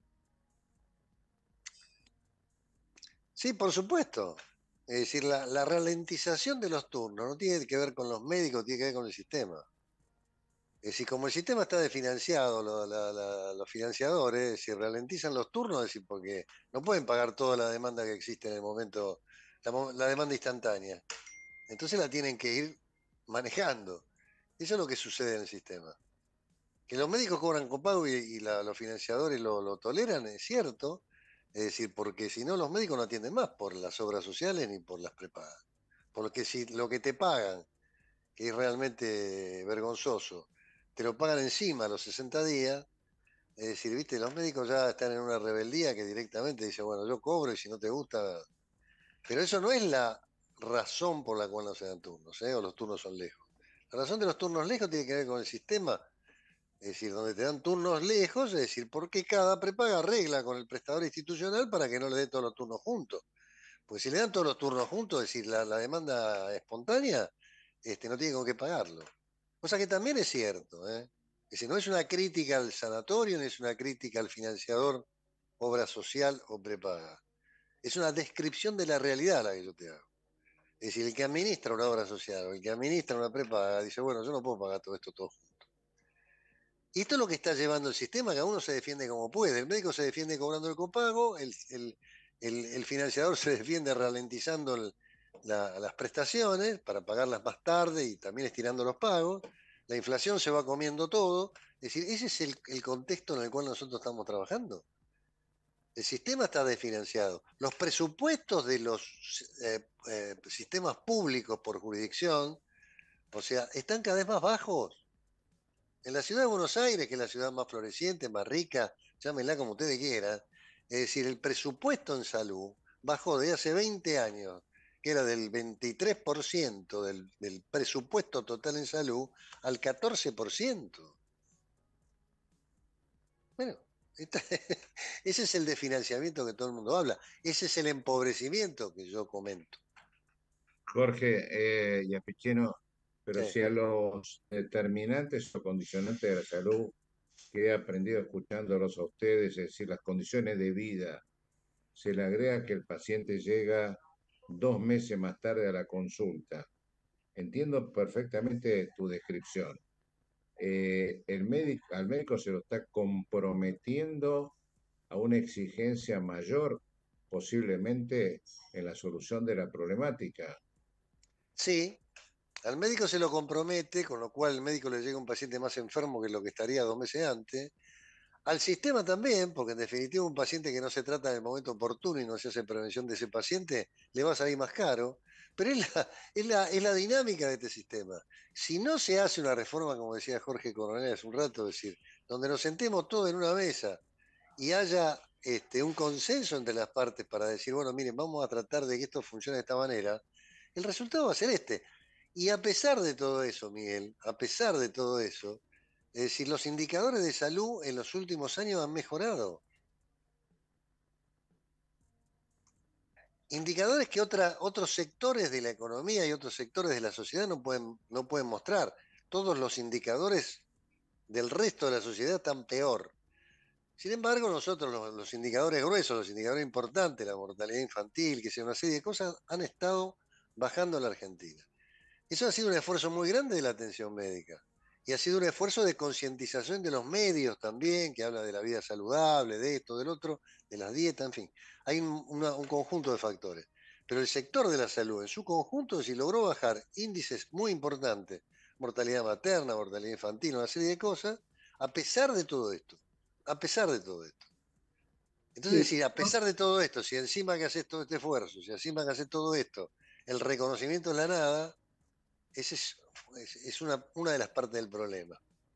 Sí, por supuesto. Es decir, la, la ralentización de los turnos no tiene que ver con los médicos, tiene que ver con el sistema. Es decir, como el sistema está desfinanciado, lo- la- la- los financiadores, si ralentizan los turnos, es decir, porque no pueden pagar toda la demanda que existe en el momento, la, mo- la demanda instantánea. Entonces la tienen que ir manejando. Eso es lo que sucede en el sistema. Que los médicos cobran copago y, y la- los financiadores lo, lo toleran, es cierto. Es decir, porque si no, los médicos no atienden más por las obras sociales ni por las prepagas. Porque si lo que te pagan, que es realmente vergonzoso, te lo pagan encima a los sesenta días, es decir, viste, los médicos ya están en una rebeldía que directamente dice, bueno, yo cobro y si no te gusta. Pero eso no es la razón por la cual no se dan turnos, ¿eh? O los turnos son lejos. La razón de los turnos lejos tiene que ver con el sistema, es decir, donde te dan turnos lejos, es decir, porque cada prepaga arregla con el prestador institucional para que no le dé todos los turnos juntos. Pues si le dan todos los turnos juntos, es decir, la, la demanda espontánea, este, no tiene con qué pagarlo. Cosa que también es cierto, ¿eh? Es decir, no es una crítica al sanatorio, no es una crítica al financiador, obra social o prepaga. Es una descripción de la realidad la que yo te hago. Es decir, el que administra una obra social o el que administra una prepaga dice, bueno, yo no puedo pagar todo esto todo junto. Y esto es lo que está llevando el sistema, cada uno se defiende como puede. El médico se defiende cobrando el copago, el, el, el, el financiador se defiende ralentizando el, la, las prestaciones para pagarlas más tarde y también estirando los pagos. La inflación se va comiendo todo. Es decir, ese es el, el contexto en el cual nosotros estamos trabajando. El sistema está desfinanciado. Los presupuestos de los eh, eh, sistemas públicos por jurisdicción, o sea, están cada vez más bajos. En la ciudad de Buenos Aires, que es la ciudad más floreciente, más rica, llámenla como ustedes quieran, es decir, el presupuesto en salud bajó de hace veinte años, que era del veintitrés por ciento del, del presupuesto total en salud, al catorce por ciento. Bueno, esta- ese es el desfinanciamiento que todo el mundo habla, ese es el empobrecimiento que yo comento. Jorge, eh, y a Picheno, pero Sí. si a los determinantes o condicionantes de la salud que he aprendido escuchándolos a ustedes, es decir, las condiciones de vida, se le agrega que el paciente llega dos meses más tarde a la consulta. Entiendo perfectamente tu descripción. Eh, el médico, al médico se lo está comprometiendo a una exigencia mayor, posiblemente en la solución de la problemática. Sí, al médico se lo compromete, con lo cual el médico le llega un paciente más enfermo que lo que estaría dos meses antes. Al sistema también, porque en definitiva un paciente que no se trata en el momento oportuno y no se hace prevención de ese paciente, le va a salir más caro. Pero es la, es la, es la dinámica de este sistema. Si no se hace una reforma, como decía Jorge Coronel hace un rato, es decir, donde nos sentemos todos en una mesa y haya este, un consenso entre las partes para decir, bueno, miren, vamos a tratar de que esto funcione de esta manera, el resultado va a ser este. Y a pesar de todo eso, Miguel, a pesar de todo eso, es decir, los indicadores de salud en los últimos años han mejorado. Indicadores que otra, otros sectores de la economía y otros sectores de la sociedad no pueden, no pueden mostrar. Todos los indicadores del resto de la sociedad están peor. Sin embargo, nosotros los, los indicadores gruesos, los indicadores importantes, la mortalidad infantil, que sea una serie de cosas, han estado bajando en la Argentina. Eso ha sido un esfuerzo muy grande de la atención médica. Y ha sido un esfuerzo de concientización de los medios también, que habla de la vida saludable, de esto, del otro, de las dietas, en fin. Hay un, una, un conjunto de factores. Pero el sector de la salud en su conjunto, si logró bajar índices muy importantes, mortalidad materna, mortalidad infantil, una serie de cosas, a pesar de todo esto. A pesar de todo esto. Entonces, Sí, decir, a pesar de todo esto, si encima que haces todo este esfuerzo, si encima que haces todo esto, el reconocimiento es la nada, ese es es, es una, una de las partes del problema.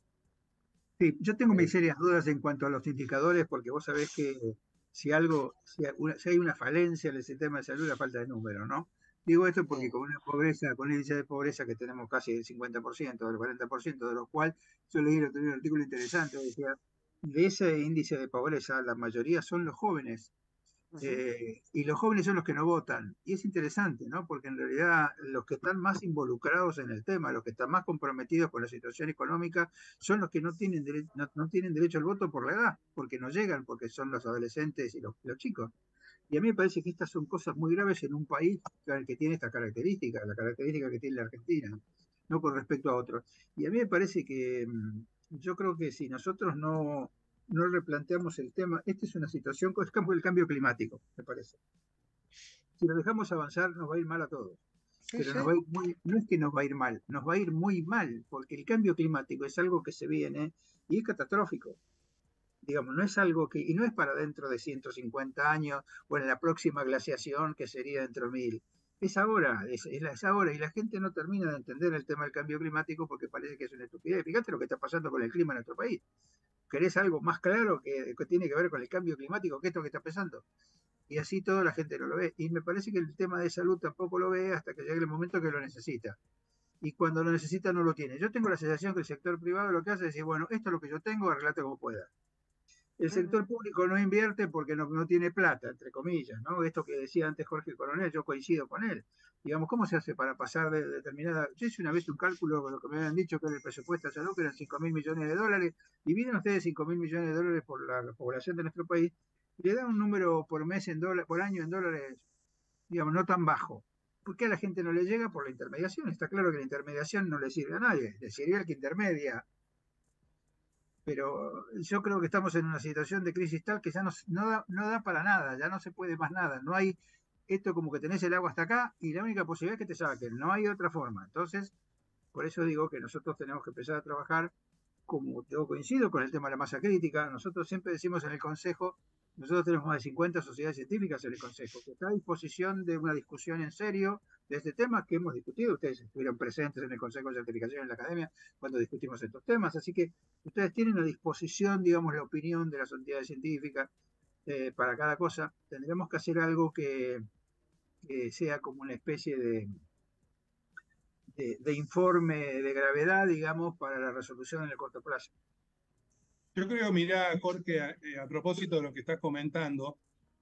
Sí, yo tengo mis serias dudas en cuanto a los indicadores, porque vos sabés que si algo, si, una- si hay una falencia en el sistema de salud, la falta de números, ¿no? Digo esto porque con una pobreza, con un índice de pobreza que tenemos casi el cincuenta por ciento, el cuarenta por ciento, de lo cual yo leí el otro día un artículo interesante, decía, de ese índice de pobreza, la mayoría son los jóvenes. Eh, y los jóvenes son los que no votan. Y es interesante, ¿no? Porque en realidad los que están más involucrados en el tema, los que están más comprometidos con la situación económica, son los que no tienen, dere no, no tienen derecho al voto por la edad, porque no llegan, porque son los adolescentes y los, los chicos. Y a mí me parece que estas son cosas muy graves en un país que tiene esta característica, la característica que tiene la Argentina, no con respecto a otros. Y a mí me parece que mm, yo creo que si nosotros no no replanteamos el tema, esta es una situación, es como el cambio climático, me parece. Si lo dejamos avanzar, nos va a ir mal a todos. Sí, Pero sí. nos va a ir muy, no es que nos va a ir mal, nos va a ir muy mal, porque el cambio climático es algo que se viene y es catastrófico. Digamos, no es algo que, y no es para dentro de ciento cincuenta años o en la próxima glaciación que sería dentro de mil. Es ahora, es, es, es ahora, y la gente no termina de entender el tema del cambio climático porque parece que es una estupidez. Fíjate lo que está pasando con el clima en nuestro país. ¿Querés algo más claro que, que tiene que ver con el cambio climático que esto que está pasando? Y así toda la gente no lo ve. Y me parece que el tema de salud tampoco lo ve hasta que llegue el momento que lo necesita. Y cuando lo necesita no lo tiene. Yo tengo la sensación que el sector privado lo que hace es decir, bueno, esto es lo que yo tengo, arreglate como pueda. El sector público no invierte porque no, no tiene plata, entre comillas, ¿no? Esto que decía antes Jorge Coronel, yo coincido con él. Digamos, ¿cómo se hace para pasar de determinada...? Yo hice una vez un cálculo con lo que me habían dicho que era el presupuesto de salud, que eran cinco mil millones de dólares, dividen ustedes cinco mil millones de dólares por la, la población de nuestro país, y le dan un número por mes en dólares, por año en dólares, digamos, no tan bajo. ¿Por qué a la gente no le llega? Por la intermediación. Está claro que la intermediación no le sirve a nadie, le sirve al que intermedia. Pero yo creo que estamos en una situación de crisis tal que ya no, no, da, no da para nada, ya no se puede más nada. No hay esto como que tenés el agua hasta acá y la única posibilidad es que te saquen, no hay otra forma. Entonces, por eso digo que nosotros tenemos que empezar a trabajar, como yo coincido con el tema de la masa crítica. Nosotros siempre decimos en el Consejo, nosotros tenemos más de cincuenta sociedades científicas en el Consejo, que está a disposición de una discusión en serio de este tema que hemos discutido. Ustedes estuvieron presentes en el Consejo de Certificación en la Academia cuando discutimos estos temas, así que ustedes tienen a disposición, digamos, la opinión de las entidades científicas eh, para cada cosa. Tendremos que hacer algo que, que sea como una especie de, de, de informe de gravedad, digamos, para la resolución en el corto plazo. Yo creo, mirá, Jorge, a, eh, a propósito de lo que estás comentando,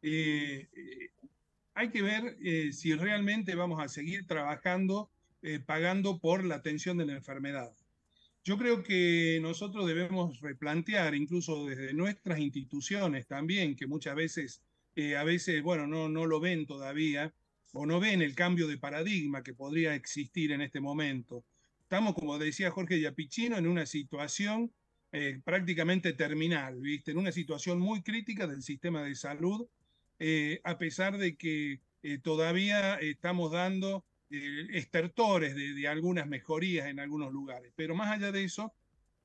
eh, eh, hay que ver eh, si realmente vamos a seguir trabajando, eh, pagando por la atención de la enfermedad. Yo creo que nosotros debemos replantear, incluso desde nuestras instituciones también, que muchas veces, eh, a veces, bueno, no, no lo ven todavía, o no ven el cambio de paradigma que podría existir en este momento. Estamos, como decía Jorge Giappichino, en una situación eh, prácticamente terminal, ¿viste? En una situación muy crítica del sistema de salud, eh, a pesar de que eh, todavía estamos dando eh, estertores de, de algunas mejorías en algunos lugares. Pero más allá de eso,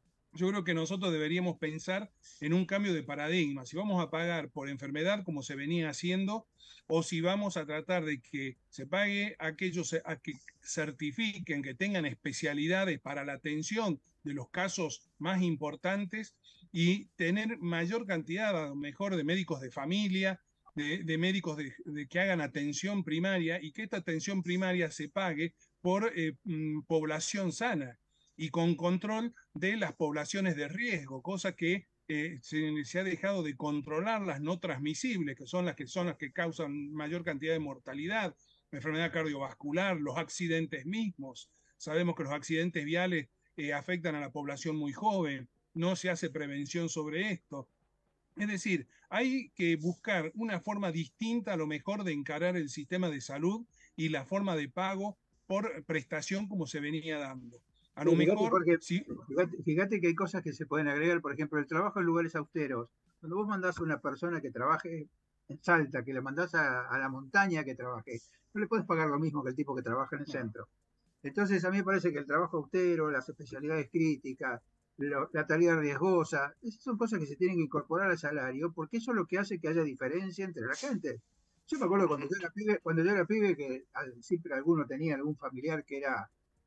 yo creo que nosotros deberíamos pensar en un cambio de paradigma. Si vamos a pagar por enfermedad como se venía haciendo, o si vamos a tratar de que se pague a aquellos a que certifiquen, que tengan especialidades para la atención de los casos más importantes y tener mayor cantidad, a lo mejor, de médicos de familia, de, de médicos de, de que hagan atención primaria y que esta atención primaria se pague por eh, población sana y con control de las poblaciones de riesgo, cosa que eh, se, se ha dejado de controlar las no transmisibles, que son las que son las que causan mayor cantidad de mortalidad, la enfermedad cardiovascular, los accidentes mismos. Sabemos que los accidentes viales eh, afectan a la población muy joven, no se hace prevención sobre esto. Es decir, hay que buscar una forma distinta a lo mejor de encarar el sistema de salud y la forma de pago por prestación como se venía dando. A lo sí, mejor, fíjate, porque, sí. fíjate, fíjate que hay cosas que se pueden agregar, por ejemplo, el trabajo en lugares austeros. Cuando vos mandás a una persona que trabaje en Salta, que le mandás a, a la montaña que trabaje, no le puedes pagar lo mismo que el tipo que trabaja en el centro. Entonces a mí me parece que el trabajo austero, las especialidades críticas, lo, la tarea riesgosa, esas son cosas que se tienen que incorporar al salario, porque eso es lo que hace que haya diferencia entre la gente. Yo me acuerdo cuando yo era pibe, cuando yo era pibe que al, siempre alguno tenía algún familiar que era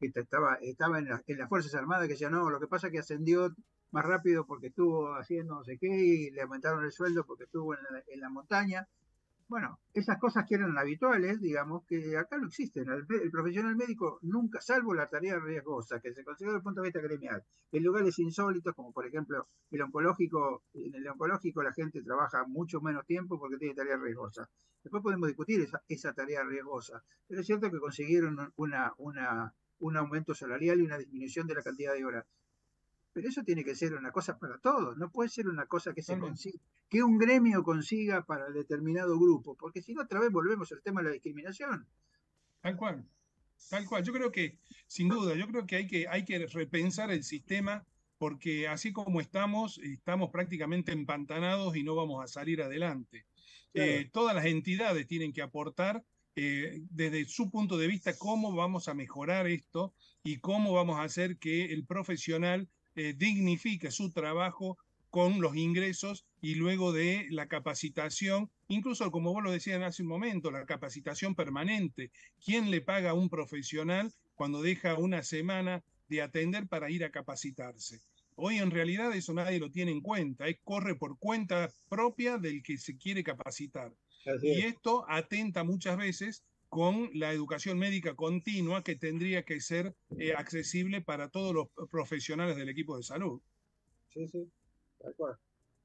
que estaba, estaba en, la, en las Fuerzas Armadas, que decía, no, lo que pasa es que ascendió más rápido porque estuvo haciendo no sé qué y le aumentaron el sueldo porque estuvo en la, en la montaña. Bueno, esas cosas que eran habituales, digamos, que acá no existen. El, el profesional médico nunca, salvo la tarea riesgosa, que se considera desde el punto de vista gremial, en lugares insólitos, como por ejemplo el oncológico, en el oncológico la gente trabaja mucho menos tiempo porque tiene tarea riesgosa. Después podemos discutir esa, esa tarea riesgosa, pero es cierto que consiguieron una, una, un aumento salarial y una disminución de la cantidad de horas. Pero eso tiene que ser una cosa para todos, no puede ser una cosa que se consiga, que un gremio consiga para determinado grupo, porque si no otra vez volvemos al tema de la discriminación. Tal cual, tal cual. Yo creo que, sin duda, yo creo que hay que, hay que repensar el sistema, porque así como estamos, estamos prácticamente empantanados y no vamos a salir adelante. Claro. Eh, todas las entidades tienen que aportar eh, desde su punto de vista cómo vamos a mejorar esto y cómo vamos a hacer que el profesional Eh, dignifique su trabajo con los ingresos y luego de la capacitación, incluso como vos lo decías hace un momento, la capacitación permanente. ¿Quién le paga a un profesional cuando deja una semana de atender para ir a capacitarse? Hoy en realidad eso nadie lo tiene en cuenta, es corre por cuenta propia del que se quiere capacitar. Así y es. Esto atenta muchas veces con la educación médica continua que tendría que ser eh, accesible para todos los profesionales del equipo de salud. Sí, sí, de acuerdo.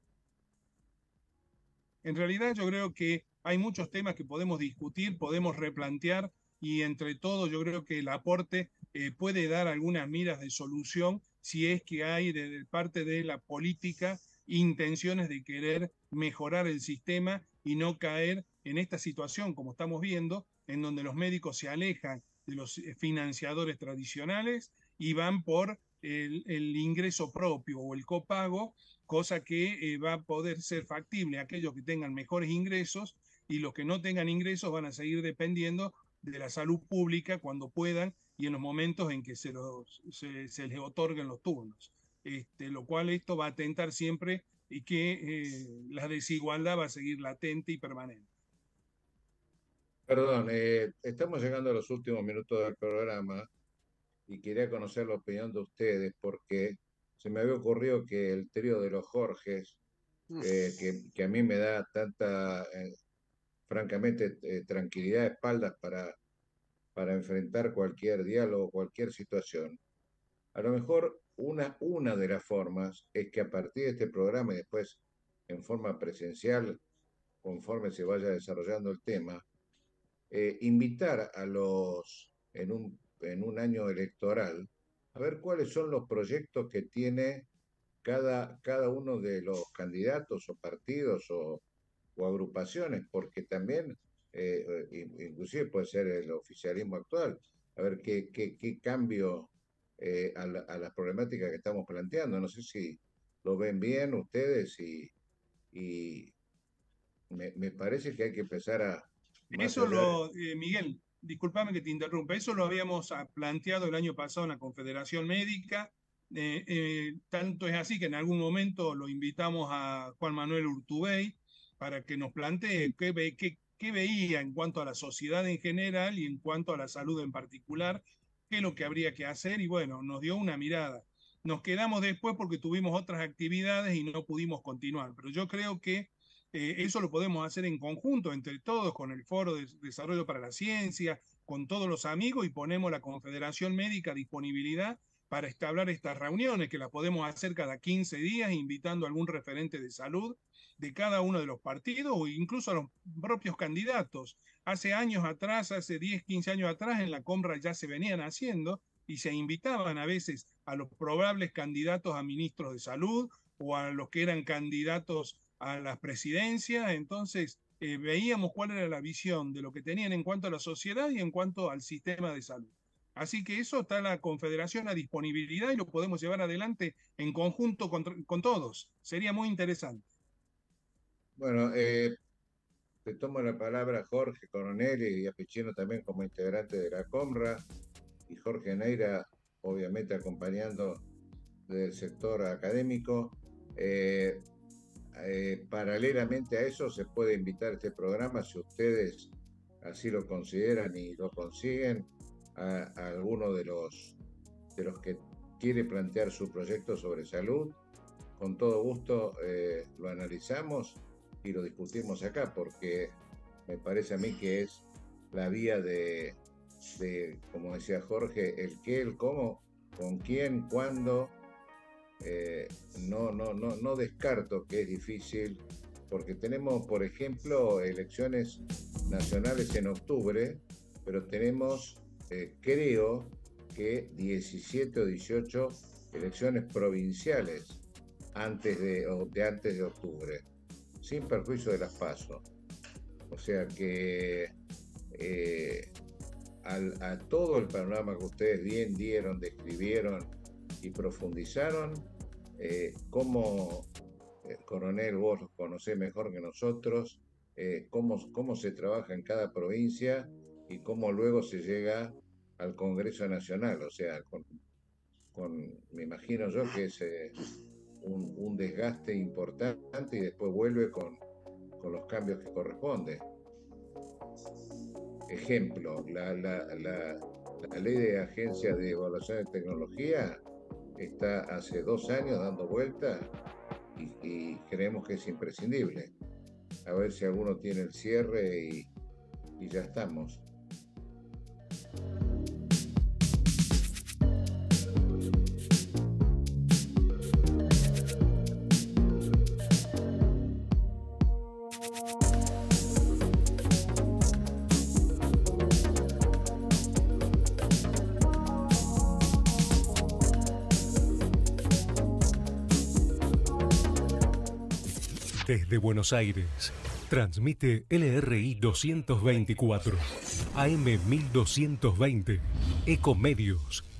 En realidad yo creo que hay muchos temas que podemos discutir, podemos replantear y entre todos yo creo que el aporte eh, puede dar algunas miras de solución si es que hay de, de parte de la política intenciones de querer mejorar el sistema y no caer en esta situación como estamos viendo, en donde los médicos se alejan de los financiadores tradicionales y van por el, el ingreso propio o el copago, cosa que eh, va a poder ser factible a aquellos que tengan mejores ingresos y los que no tengan ingresos van a seguir dependiendo de la salud pública cuando puedan y en los momentos en que se, los, se, se les otorguen los turnos. Este, lo cual esto va a atentar siempre y que eh, la desigualdad va a seguir latente y permanente. Perdón, eh, estamos llegando a los últimos minutos del programa y quería conocer la opinión de ustedes porque se me había ocurrido que el trío de los Jorges, eh, que, que a mí me da tanta, eh, francamente, eh, tranquilidad de espaldas para, para enfrentar cualquier diálogo, cualquier situación, a lo mejor una, una de las formas es que a partir de este programa y después en forma presencial, conforme se vaya desarrollando el tema, Eh, invitar a los, en un, en un año electoral, a ver cuáles son los proyectos que tiene cada, cada uno de los candidatos o partidos o, o agrupaciones, porque también, eh, inclusive puede ser el oficialismo actual, a ver qué, qué, qué cambio eh, a, la, a las problemáticas que estamos planteando. No sé si lo ven bien ustedes y, y me, me parece que hay que empezar a Eso lo, eh, Miguel, discúlpame que te interrumpa, eso lo habíamos planteado el año pasado en la Confederación Médica, eh, eh, tanto es así que en algún momento lo invitamos a Juan Manuel Urtubey para que nos plantee qué, qué, qué veía en cuanto a la sociedad en general y en cuanto a la salud en particular, qué es lo que habría que hacer y bueno, nos dio una mirada. Nos quedamos después porque tuvimos otras actividades y no pudimos continuar, pero yo creo que Eh, eso lo podemos hacer en conjunto, entre todos, con el Foro de Desarrollo para la Ciencia, con todos los amigos y ponemos la Confederación Médica a disponibilidad para establecer estas reuniones, que las podemos hacer cada quince días, invitando a algún referente de salud de cada uno de los partidos o incluso a los propios candidatos. Hace años atrás, hace diez, quince años atrás, en la Comra ya se venían haciendo y se invitaban a veces a los probables candidatos a ministros de salud o a los que eran candidatos a las presidencias, entonces eh, veíamos cuál era la visión de lo que tenían en cuanto a la sociedad y en cuanto al sistema de salud. Así que eso está la Confederación a disponibilidad y lo podemos llevar adelante en conjunto con, con todos. Sería muy interesante. Bueno, eh, te tomo la palabra Jorge Coronel y a Pichino también como integrante de la Comra y Jorge Neira obviamente acompañando del sector académico. Eh, Eh, paralelamente a eso se puede invitar a este programa, si ustedes así lo consideran y lo consiguen, a, a alguno de los, de los que quiere plantear su proyecto sobre salud, con todo gusto eh, lo analizamos y lo discutimos acá, porque me parece a mí que es la vía de, de como decía Jorge, el qué, el cómo, con quién, cuándo. Eh, no, no, no, no descarto que es difícil, porque tenemos, por ejemplo, elecciones nacionales en octubre, pero tenemos, eh, creo que diecisiete o dieciocho elecciones provinciales antes de, o de antes de octubre, sin perjuicio de las PASO. O sea que eh, al, a todo el panorama que ustedes bien dieron, describieron y profundizaron, eh, cómo, eh, coronel, vos los conocés mejor que nosotros, eh, cómo, cómo se trabaja en cada provincia y cómo luego se llega al Congreso Nacional. O sea, con, con me imagino yo que es eh, un, un desgaste importante y después vuelve con, con los cambios que corresponden. Ejemplo, la, la, la, la ley de agencias de evaluación de tecnología está hace dos años dando vuelta y, y creemos que es imprescindible. A ver si alguno tiene el cierre y, y ya estamos. Desde Buenos Aires, transmite L R I doscientos veinticuatro, A M mil doscientos veinte, Ecomedios.